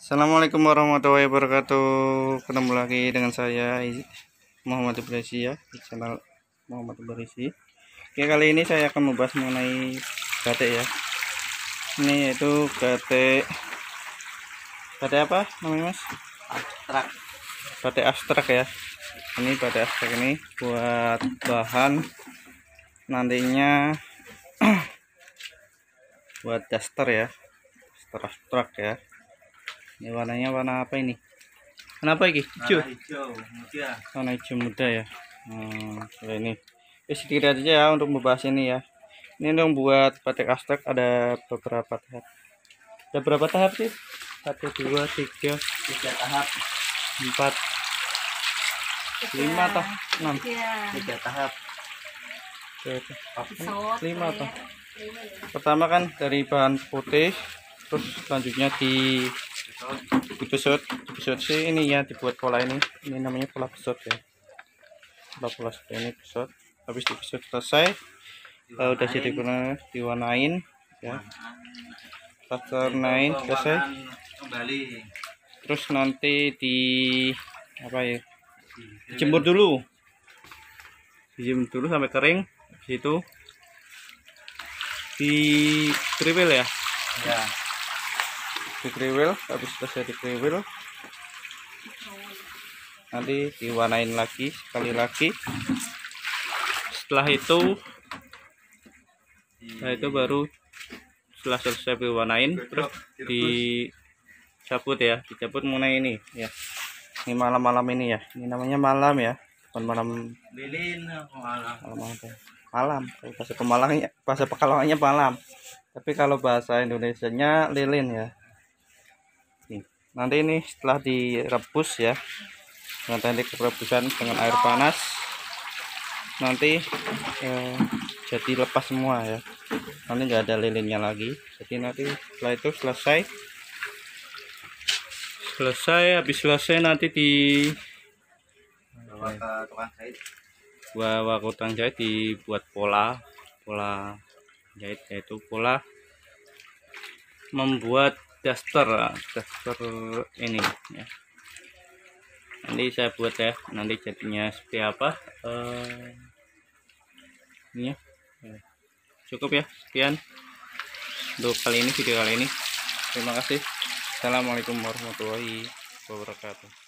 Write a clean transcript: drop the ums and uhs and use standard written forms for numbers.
Assalamualaikum warahmatullahi wabarakatuh. Ketemu lagi dengan saya Muhammad Ibrisi ya, di channel Muhammad Ibrisi. Oke, kali ini saya akan membahas mengenai batik ya. Ini yaitu batik apa namanya Mas? Abstrak. Batik abstrak ya. Ini batik abstrak ini buat bahan nantinya buat daster ya, daster abstrak ya. Ini warnanya warna apa ini? Kenapa ini? Hijau. Hijau muda. Warna hijau muda ya. Ini sedikit aja ya untuk membahas ini ya. Ini untuk buat batik abstrak ada beberapa tahap. Ada berapa tahap sih? 1, 2, 3, tahap. 4, 5 atau 6? 3 tahap. 5 atau? Pertama kan dari bahan putih, terus selanjutnya dibesut sih ini ya, dibuat pola ini namanya pola besut ya, pola seperti ini besut. Habis dibesut selesai udah jadi diwarnain ya, warnain selesai Kembali. terus nanti dijemur dulu sampai kering. Habis itu di kriwil ya, di kriwil. Habis selesai di kriwil nanti diwarnain lagi sekali lagi. Setelah itu baru setelah selesai diwarnain terus dicabut ya, mengenai ini ya. Ini malam ini ya, ini namanya malam ya, bukan malam Lilin malam. Bahasa Pekalongannya malam, tapi kalau bahasa Indonesianya lilin ya. Nanti ini setelah direbus ya, dengan teknik perebusan dengan air panas, nanti jadi lepas semua ya, nanti nggak ada lilinnya lagi. Jadi nanti setelah itu habis selesai nanti bawa ke tukang jahit, dibuat pola jahit, yaitu pola membuat daster ini ya. Nanti saya buat ya, nanti jadinya seperti apa ini ya. Cukup ya, sekian untuk video kali ini. Terima kasih. Assalamualaikum warahmatullahi wabarakatuh.